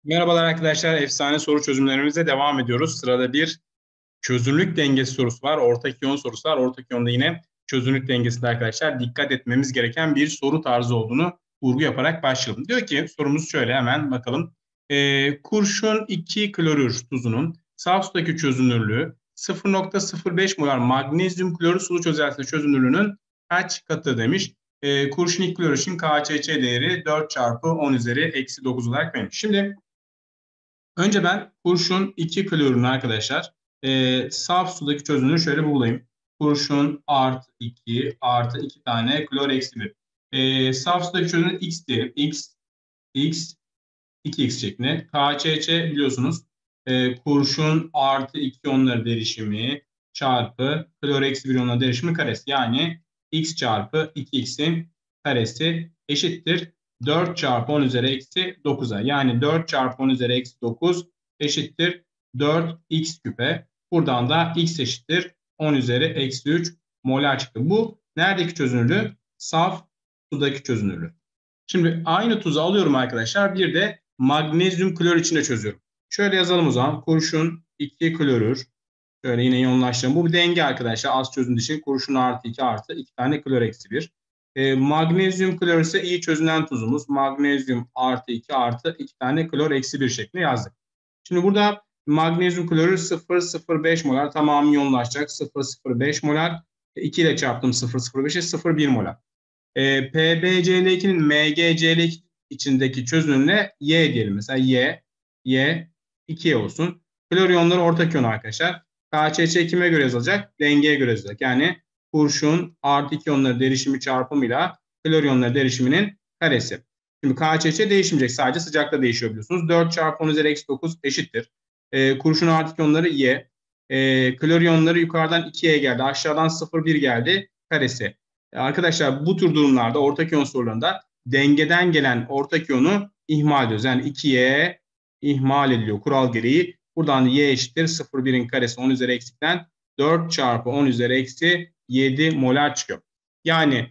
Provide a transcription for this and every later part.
Merhabalar arkadaşlar, efsane soru çözümlerimize devam ediyoruz. Sırada bir çözünürlük dengesi sorusu var, ortak iyon sorusu var. Ortak iyonda yine çözünürlük dengesinde arkadaşlar dikkat etmemiz gereken bir soru tarzı olduğunu vurgu yaparak başlayalım. Diyor ki sorumuz şöyle, hemen bakalım. Kurşun 2 klorür tuzunun saf sudaki çözünürlüğü 0,05 molar magnezyum klorür sulu çözelti çözünürlüğünün kaç katı demiş. Kurşun 2 klorür için KÇÇ değeri 4 çarpı 10 üzeri eksi 9 olarak vermiş. Şimdi önce ben kurşun 2 klorürünü arkadaşlar saf sudaki çözünürlüğü şöyle bulayım. Kurşun artı 2 artı 2 tane klor eksi 1. Saf sudaki çözünürlüğü x diyelim. X 2x şeklinde. KÇÇ biliyorsunuz kurşun artı 2 iyonları derişimi çarpı klor eksi 1 iyonları derişimi karesi. Yani x çarpı 2x'in karesi eşittir 4 çarpı 10 üzeri eksi 9'a. Yani 4 çarpı 10 üzeri eksi 9 eşittir 4x küpe. Buradan da x eşittir 10 üzeri eksi 3 molar çıktı. Bu neredeki çözünürlüğü? Saf sudaki çözünürlüğü. Şimdi aynı tuzu alıyorum arkadaşlar. Bir de magnezyum klor içinde çözüyorum. Şöyle yazalım o zaman. Kurşun 2 klorür. Şöyle yine iyonlaştıralım. Bu bir denge arkadaşlar. Az çözünürlük için kurşun artı 2 artı 2 tane klor eksi 1. Magnezyum klor ise iyi çözünen tuzumuz. Magnezyum artı 2 artı 2 tane klor eksi 1 şeklinde yazdık. Şimdi burada magnezyum klorür 0,05 molar. Tamamı iyonlaşacak. 0,05 molar. 2 ile çarptım 0,05'e 0,1 molar. PbCl2'nin MgCl2 içindeki çözünürlüğüne Y diyelim. Mesela Y 2Y olsun. Klor iyonları ortak iyon arkadaşlar. KÇÇ kime göre yazılacak? Dengeye göre yazılacak. Yani kurşun artı 2 iyonları derişimi çarpımıyla klor iyonları derişiminin karesi. Şimdi KÇÇ değişmeyecek. Sadece sıcakta değişiyor biliyorsunuz. 4 çarpı 10 üzeri eksi 9 eşittir. Kurşun artı 2 iyonları Y. Klor iyonları yukarıdan 2'ye geldi. Aşağıdan 0,1 geldi. Karesi. Arkadaşlar bu tür durumlarda ortak iyon sorularında dengeden gelen ortak iyonu ihmal ediyoruz. Yani 2y ihmal ediliyor kural gereği. Buradan y eşittir 0,1'in karesi 10 üzeri eksikten 4 çarpı 10 üzeri eksi 7 molar çıkıyor. Yani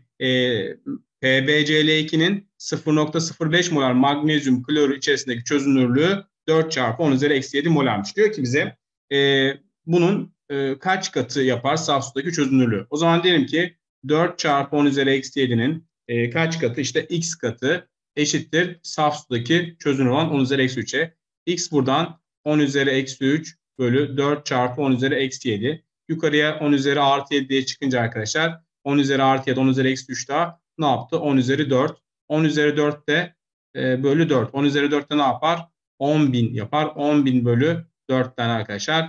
PbCl2'nin 0,05 molar magnezyum klorür içerisindeki çözünürlüğü 4 çarpı 10 üzeri eksi 7 molarmış. Diyor ki bize bunun kaç katı yapar saf sudaki çözünürlüğü. O zaman diyelim ki 4 çarpı 10 üzeri eksi 7'nin kaç katı? İşte x katı eşittir saf sudaki çözünürlüğü olan 10 üzeri eksi 3'e. X buradan 10 üzeri eksi 3 bölü 4 çarpı 10 üzeri eksi 7. Yukarıya 10 üzeri artı 7 diye çıkınca arkadaşlar 10 üzeri artı 7 10 üzeri eksi 3 daha ne yaptı? 10 üzeri 4. 10 üzeri 4 de bölü 4. 10 üzeri 4 de ne yapar? 10.000 yapar. 10.000 bölü 4'ten arkadaşlar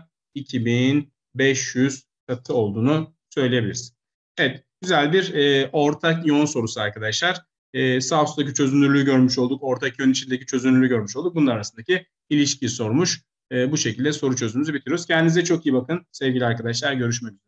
2500 katı olduğunu söyleyebiliriz. Evet, güzel bir ortak iyon sorusu arkadaşlar. Saf sudaki çözünürlüğü görmüş olduk. Ortak iyon içindeki çözünürlüğü görmüş olduk. Bunlar arasındaki ilişkiyi sormuş. Bu şekilde soru çözümümüzü bitiriyoruz. Kendinize çok iyi bakın sevgili arkadaşlar. Görüşmek üzere.